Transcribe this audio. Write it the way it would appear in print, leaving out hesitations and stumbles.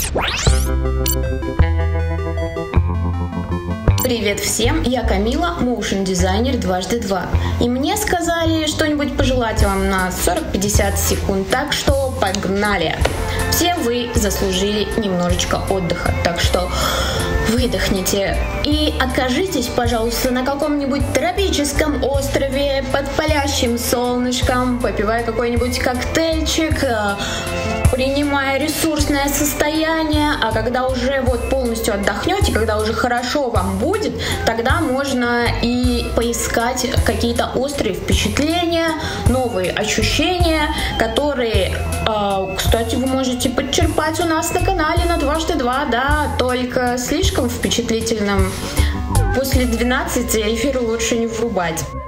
Привет всем, я Камила, моушн-дизайнер дважды два. И мне сказали что-нибудь пожелать вам на 40-50 секунд, так что погнали! Все вы заслужили немножечко отдыха, так что выдохните и окажитесь, пожалуйста, на каком-нибудь тропическом острове под палящим солнышком, попивая какой-нибудь коктейльчик, принимая ресурсное состояние, а когда уже полностью отдохнете, когда уже хорошо вам будет, тогда можно и поискать какие-то острые впечатления, новые ощущения, которые, кстати, вы можете подчерпать у нас на канале на дважды два, да, только слишком впечатлительным после 12 эфир лучше не врубать.